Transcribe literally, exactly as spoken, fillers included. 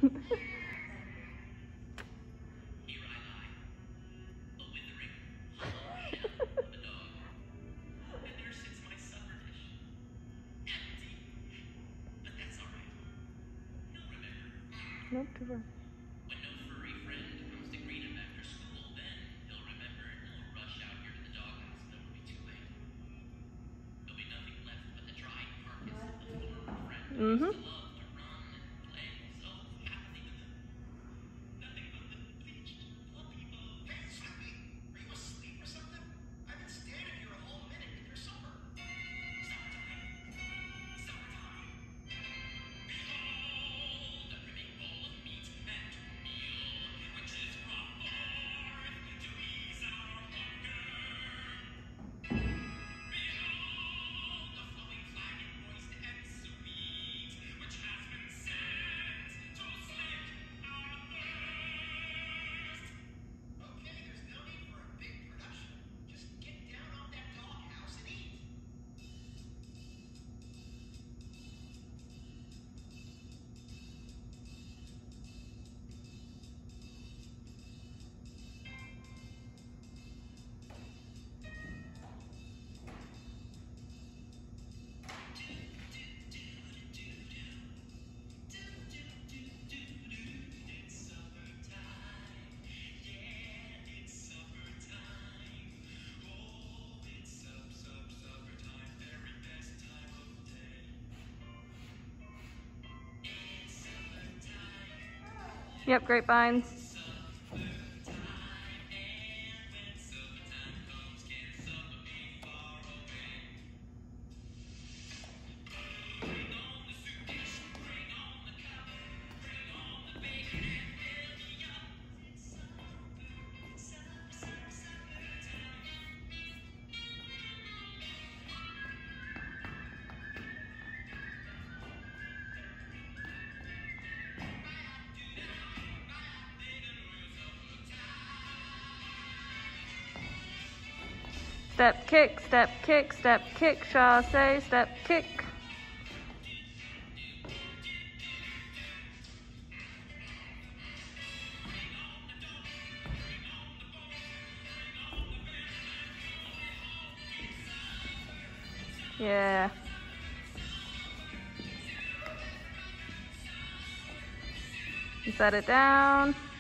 Nope, too far. When no furry friend comes to greet him after school, then he'll remember and he'll rush out here to the doghouse, and it'll be too late. There'll be nothing left but the dried carcass of the former friend who Mm-hmm. used to love to run and play so happily with him. Nothing but the bleached puppy bones. Hey, Snoopy, are you asleep or something? I've been standing here a whole minute with your supper. Suppertime. Suppertime. Behold, a brimming bowl of meat and meal, which is brought forth to ease our hunger. Behold, the flowing flagon moist and sweet, which has been sent to slake our thirst. Okay, there's no need for a big production. Just get down off that doghouse and eat. It's suppertime, yeah, it's suppertime. Oh, it's sup, sup, suppertime, very best time of day. It's suppertime, Yep, grapevines. suppertime, and when suppertime comes, can supper be far away? Bring on the soup dish, bring on the cup, bring on the bacon and fill me up. It's supper, it's supper, supper, suppertime. Step kick, step kick, step kick, chasse, step kick. Yeah. You set it down.